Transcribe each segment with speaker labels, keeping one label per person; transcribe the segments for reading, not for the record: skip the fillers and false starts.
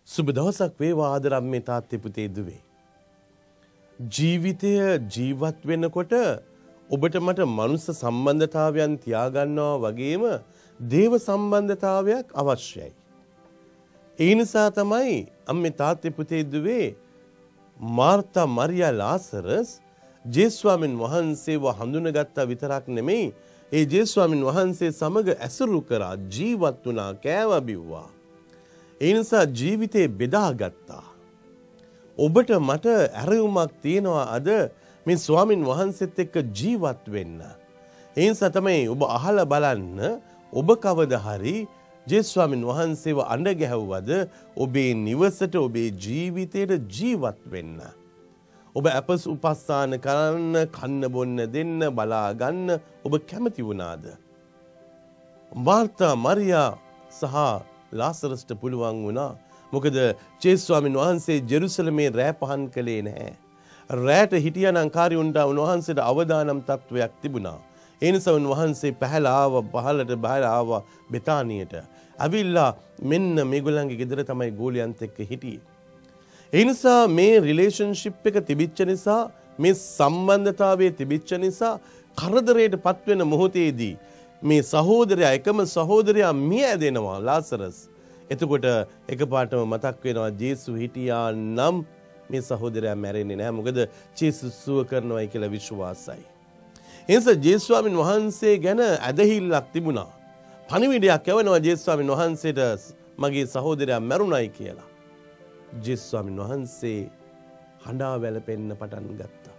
Speaker 1: සුබ දවසක් වේවා ආදරම්මේ තාත්තේ පුතේ දුවේ. ජීවිතය ජීවත් වෙනකොට ඔබට මට මනුස්ස සම්බන්ධතාවයන් තියාගන්නවා වගේම දේව සම්බන්ධතාවයක් අවශ්‍යයි. ඒ නිසා තමයි අම්මේ තාත්තේ පුතේ දුවේ මාර්තා මරියා ලාසරස් ජේස්වාමින් වහන්සේව හඳුනගත්තා විතරක් නෙමෙයි ඒ ජේස්වාමින් වහන්සේ සමග ඇසුරු කරා ජීවත් වුණා කෑවා බිව්වා. ඒ නිසා ජීවිතේ බෙදාගත්තා. ඔබට මට ඇරයුමක් තියෙනවා අද මේ ස්වාමින් වහන්සේත් එක්ක ජීවත් වෙන්න. ඒ නිසා තමයි ඔබ අහලා බලන්න ඔබ කවදා හරි ජේස්වාමින් වහන්සේව අඬ ගැහුවද ඔබේ නිවසට ඔබේ ජීවිතයට ජීවත් වෙන්න. ඔබ අපස් උපස්ථාන කරන්න කන්න බොන්න දෙන්න බලා ගන්න ඔබ කැමති වුණාද? මාර්තා මරියා සහ ලාසරස්ට පුළුවන් වුණා. මොකද ජේස්වාමින් වහන්සේ ජෙරුසලමේ රෑ පහන් කළේ නැහැ. රෑට හිටියනම් කාර්යුන්ට උන්වහන්සේට අවදානම් තත්වයක් තිබුණා. ඒ නිසා උන්වහන්සේ පහළට ආවා බෙතානියට. අවිල්ලා මෙන්න මේගොල්ලන්ගේ ගෙදර තමයි ගෝලියන්ත් එක්ක හිටියේ. ඒ නිසා මේ රිලේෂන්ෂිප් එක තිබිච්ච නිසා මේ සම්බන්ධතාවයේ තිබිච්ච නිසා කරදරයට පත්වෙන මොහොතේදී මේ සහෝදරයා එකම සහෝදරයා මිය ඇදෙනවා ලාසරස්. එතකොට එකපාරටම මතක් වෙනවා ජේසු හිටියා නම් මේ සහෝදරයා මැරෙන්නේ නැහැ. මොකද ජේසුස් සුව කරනවායි කියලා විශ්වාසයි. ඒ නිසා ජේස්වාමින් වහන්සේ ගැන ඇදහිල්ලක් තිබුණා. පණිවිඩයක් යවනවා ජේස්වාමින් වහන්සේට මගේ සහෝදරයා මැරුණයි කියලා. ජේස්වාමින් වහන්සේ හඬා වැළපෙන්න පටන් ගත්තා.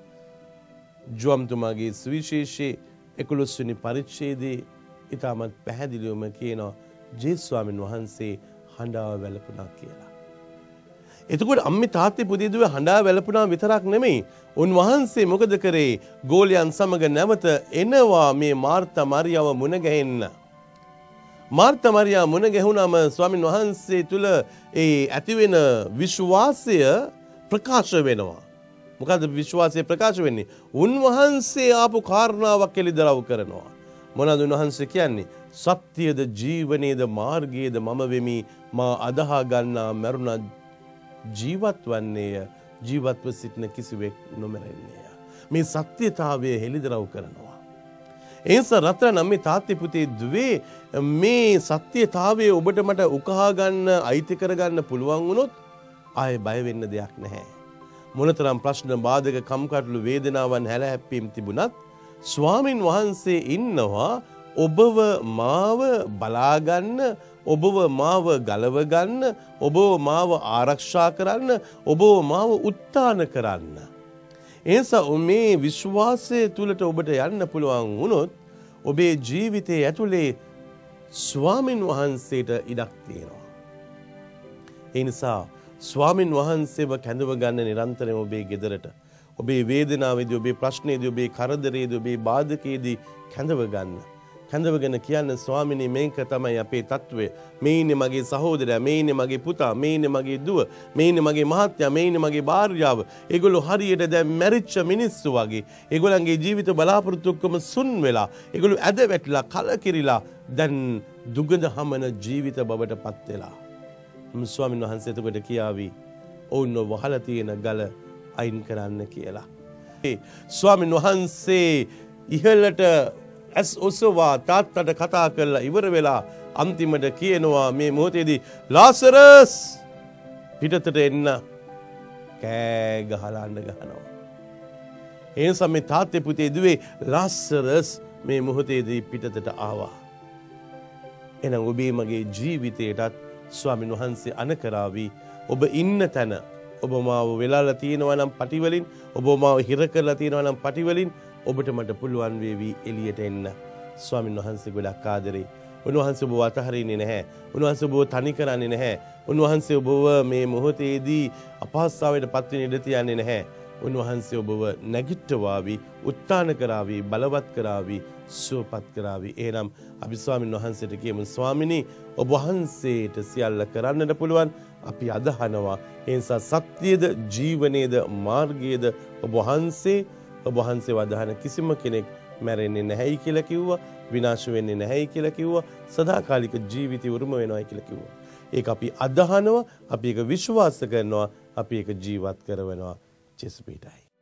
Speaker 1: ජෝම්තුමාගේ සුවිශේෂයේ 11 වෙනි පරිච්ඡේදයේ ඊටමත් පැහැදිලිවම කියනවා ජේස්වාමින් වහන්සේ හඬා වැළපුණා කියලා. එතකොට අම්මේ තාත්තේ පුතේ දුවේ හඬා වැළපුණා විතරක් නෙමෙයි. උන්වහන්සේ මොකද කරේ? ගෝලියන් සමග නැවත එනවා මේ මාර්තා මරියාව මුණ ගැහෙන්න. මාර්තා මරියා මුණ ගැහුණාම ස්වාමින් වහන්සේ තුල ඒ ඇතිවෙන විශ්වාසය ප්‍රකාශ වෙනවා. මොකද විශ්වාසය ප්‍රකාශ වෙන්නේ? උන්වහන්සේ ආපු කාරණාවක් එළිදරව් කරනවා. මොනවද උන්වහන්සේ කියන්නේ? සත්‍යද ජීවනයේද මාර්ගයේද මම වෙමි. මා අදහා ගන්නා මරුණ ජීවත් වන්නේය. ජීවත්ව සිටින කිසිවෙක් නොමරන්නේය. මේ සත්‍යතාවය හෙළිදරව් කරනවා. ඒ නිසා රත්න අම්මේ තාත්තේ පුතේ දුවේ මේ සත්‍යතාවය ඔබට මට උකහා ගන්න අයිති කරගන්න පුළුවන් වුණොත් ආයේ බය වෙන්න දෙයක් නැහැ. මොනතරම් ප්‍රශ්න බාධක කම්කටොළු වේදනාවන් හැලහැප්පීම් තිබුණත් ස්වාමින් වහන්සේ ඉන්නවා ඔබව මාව බලා ගන්න, ඔබව මාව ගලව ගන්න, ඔබව මාව ආරක්ෂා කරන්න, ඔබව මාව උත්තාන කරන්න. එනිසා මේ විශ්වාසය තුලට ඔබට යන්න පුළුවන් වුණොත් ඔබේ ජීවිතයේ ඇතුලේ ස්වාමින් වහන්සේට ඉඩක් තියෙනවා. ඒ නිසා ස්වාමින් වහන්සේව කැඳව ගන්න නිරන්තරයෙන් ඔබේ ගෙදරට ඔබේ වේදනාවේදී ඔබේ ප්‍රශ්නේදී ඔබේ කරදරේදී ඔබේ බාධකයේදී කැඳව ගන්න. කැඳවගෙන කියන්න ස්වාමිනේ මේක තමයි අපේ තත්වය. මේ ඉන්නේ මගේ සහෝදරයා, මේ ඉන්නේ මගේ පුතා, මේ ඉන්නේ මගේ දුව, මේ ඉන්නේ මගේ මහත්තයා, මේ ඉන්නේ මගේ භාර්යාව. ඒගොල්ලෝ හරියට දැන් මැරිච්ච මිනිස්සු වගේ. ඒගොල්ලන්ගේ ජීවිත බලාපොරොත්තු ඔක්කොම සුන් වෙලා, ඒගොල්ලෝ ඇද වැටිලා, කලකිරිලා දැන් දුගඳ හමන ජීවිත බවට පත් වෙලා. ස්වාමීන් වහන්සේ එතකොට කියාවි ඔවුන්ව වහලා තියෙන ගල අයින් කරන්න කියලා. ස්වාමීන් වහන්සේ ඉහළට ඇස් ඔසවා තාත්තට කතා කරලා ඉවර වෙලා අන්තිමට කියනවා මේ මොහොතේදී ලාසරස් පිටතට එන්න. කෑ ගහලා අඬ ගහනවා. ඒ නිසා මේ තාත්තේ පුතේ දුවේ ලාසරස් මේ මොහොතේදී පිටතට ආවා. එහෙනම් ඔබේ මගේ ජීවිතයටත් ස්වාමින් වහන්සේ අනකරාවි. ඔබ ඉන්න තැන ඔබ මාව වෙලාලා තියෙනවා නම් පටි වලින්, ඔබ මාව හිර කරලා තියෙනවා නම් පටි වලින් ඔබට මට පුළුවන් වේවි එළියට එන්න. ස්වාමින් වහන්සේ ගොඩක් ආදරේ. උන්වහන්සේ ඔබව අතහරින්නේ නැහැ. උන්වහන්සේ ඔබව තනි කරන්නේ නැහැ. උන්වහන්සේ ඔබව මේ මොහොතේදී අපහසුතාවයට පත් වෙන්න ඉඩ තියන්නේ නැහැ. උන්වහන්සේ ඔබව නැගිට්ටවාවි, උත්තාන කරાવી, බලවත් කරાવી, සුවපත් කරાવી. එහෙනම් අපි ස්වාමින් වහන්සේට කියමු ස්වාමිනී ඔබ වහන්සේට සියල්ල කරන්නට පුළුවන්. අපි අදහනවා. ඒ නිසා සත්‍යයේද ජීවනයේද මාර්ගයේද ඔබ වහන්සේ වදහන කිසිම කෙනෙක් මැරෙන්නේ නැහැයි කියලා කිව්වා, විනාශ වෙන්නේ නැහැයි කියලා කිව්වා, සදාකාලික ජීවිතය උරුම වෙනවායි කියලා කිව්වා. ඒක අපි අදහනවා, අපි ඒක විශ්වාස කරනවා, අපි ඒක ජීවත් කරනවා. ජේසුස් පිටයි.